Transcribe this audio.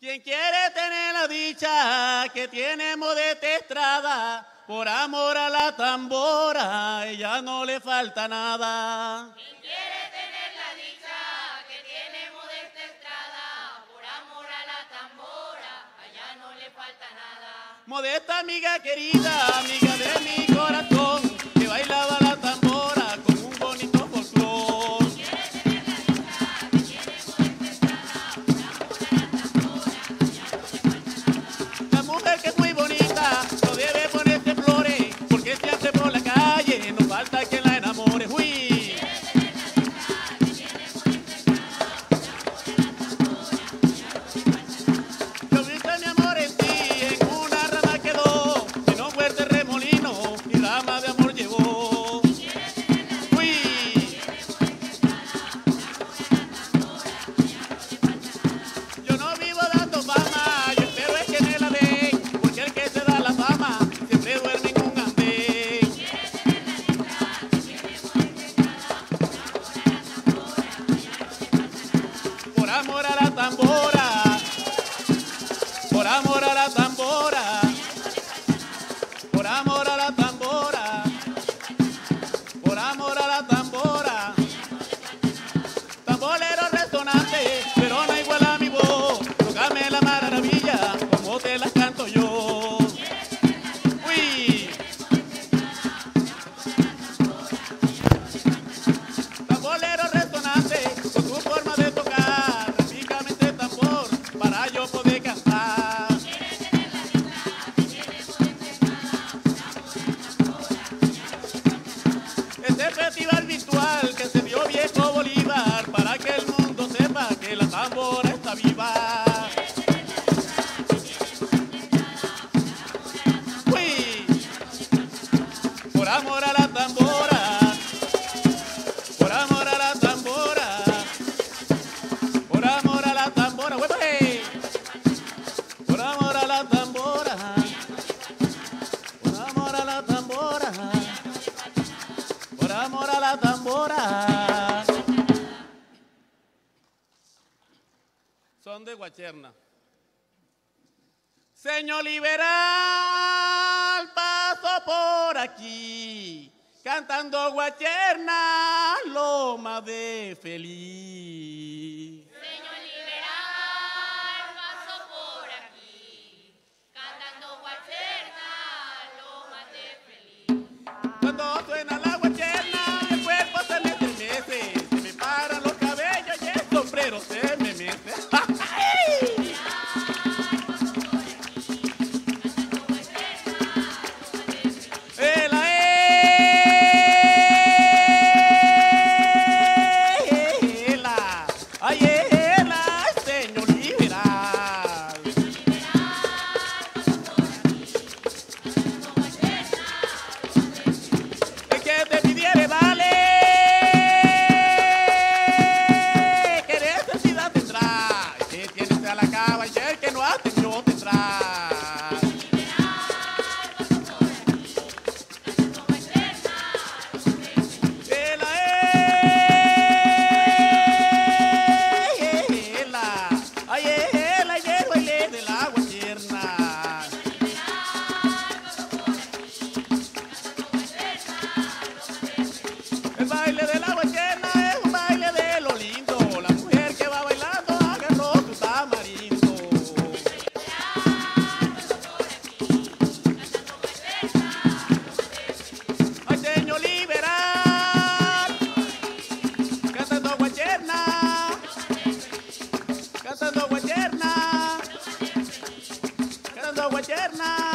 Quien quiere tener la dicha que tiene Modesta Estrada, por amor a la tambora, a ella no le falta nada. Quien quiere tener la dicha que tiene Modesta Estrada, por amor a la tambora, allá no le falta nada. Modesta amiga querida, amiga de mi corazón, que bailaba la tambora con un bonito folclor. Quien quiere tener la dicha que tiene Modesta Estrada, por amor a la tambora, allá no le falta nada. La mujer que es muy bonita no debe ponerse flores, porque si ande por la calle no falta quien la enamore. ¡Uy! Yo vi que mi amor en ti en una rama quedó, y no fuerte remolino y rama de amor llevó. ¡Uy! Yo no vivo dando fama, yo espero es que me la den, porque el que se da la fama siempre duerme en un andén. Por amor a la tambora, por amor a la tambora, por amor a la tambora, por amor a la tambora. Tambolero resonante, pero no igual a mi voz. Tócame la maravilla, como te las canto yo. Uy. Tambolero resonante, con tu forma de tocar, rítmicamente tambor, para yo poder cantar. Este festival virtual que se dio viejo Bolívar, para que el mundo sepa que la tambora está viva. Uy. Por amor a la tambora, por amor a la tambora, por amor a la tambora, ¡huepe! Por amor a la tambora, por amor a la tambora, por amor a la tambora. Son de Guacherna. Señor liberal, paso por aquí, cantando Guacherna, loma de feliz. Señor liberal, paso por aquí, cantando Guacherna, lomas de feliz. Cuando suena la Guacherna, el cuerpo se me estremece, se me paran los cabellos y el sombrero se me mete. Señor liberal. El que te pidiere vale, ¿qué necesidad tendrá? El que tiene se a la cava y el que no ha tenido tendrá. El baile de la Guacherna es un baile de lo lindo. La mujer que va bailando agarró su tamarindo. Ay, señor liberal, cantando Guacherna, cantando Guacherna, cantando Guacherna.